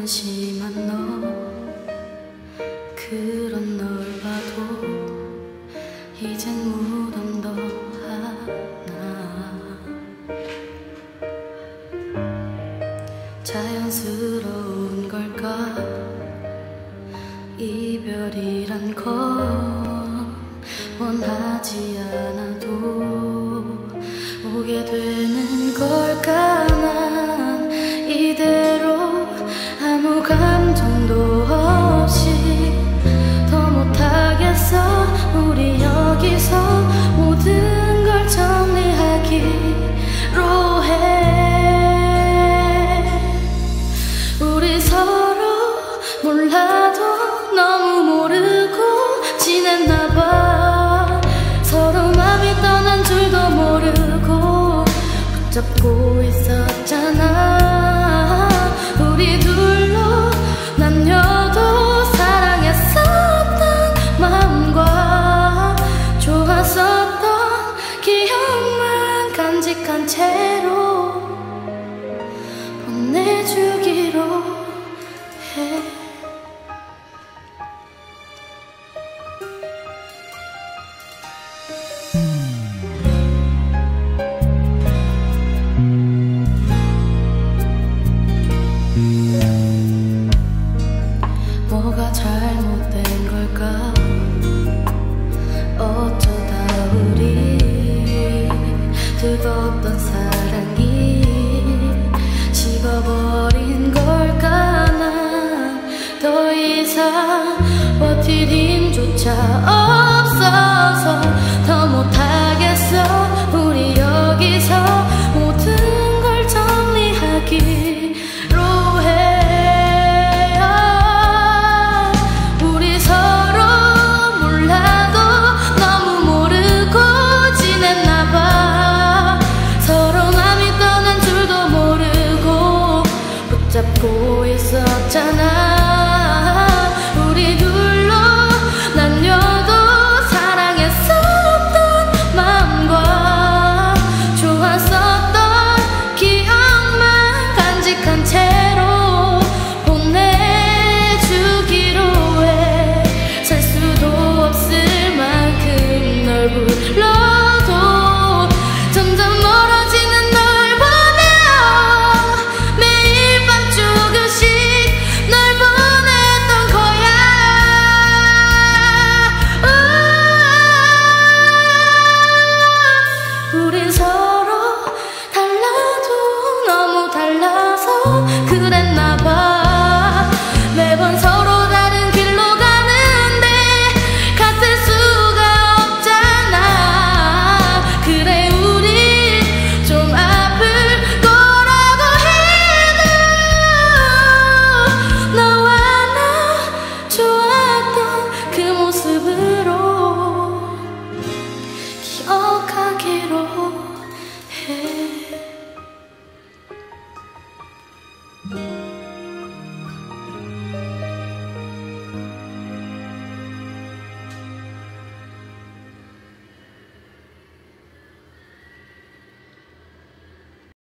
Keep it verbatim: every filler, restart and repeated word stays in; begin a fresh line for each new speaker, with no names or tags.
한심한 너 그런 널 봐도 이젠 무덤도 하나 자연스러운 걸까 이별이란 건 원하지 않아도 오게 되는 걸까 난 이대로 아무 감정도 없이 더 못하겠어 우리 여기서 모든 걸 정리하기로 해 우리 서로 몰라도 너무 모르고 지냈나봐 서로 맘이 떠난 줄도 모르고 붙잡고 있었잖아 우리 둘로 남녀도 사랑했었던 마음과 좋았었던 기억만 간직한 채로 보내주기로 해 뭐가 잘못된 걸까 어쩌다 우리 뜨겁던 사랑이 식어버린 걸까 난 더 이상 버틸 힘조차 없어서 더 못하겠어 우리 여기서 모든 걸 정리하기로 해 우리 서로 몰라도 너무 모르고 지냈나봐 서로 맘이 떠난 줄도 모르고 붙잡고 있었잖아 우리 둘로 남녀도 사랑했었던 마음과 좋았었던 기억만 간직한 채로 보내주기로 해 살 수도 없을 만큼 널 불러도 점점 멀어지는 널 보며 매일 밤 조금씩 널 보냈던 거야 우린 서로 달라도 너무 달라서 그랬나봐 매번 서로 다른 길로 가는데 같을 수가 없잖아 그래 우리 좀 아플 거라고 해도 너와 나 좋았던 그 모습으로 기억하기로 해